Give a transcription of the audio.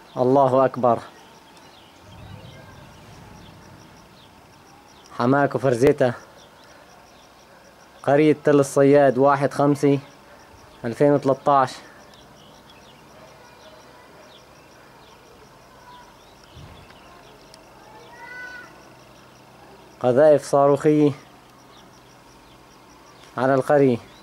الله أكبر. حماك وفرزيتا، قرية تل الصياد، 1/5/2013. قذائف صاروخية على القرية.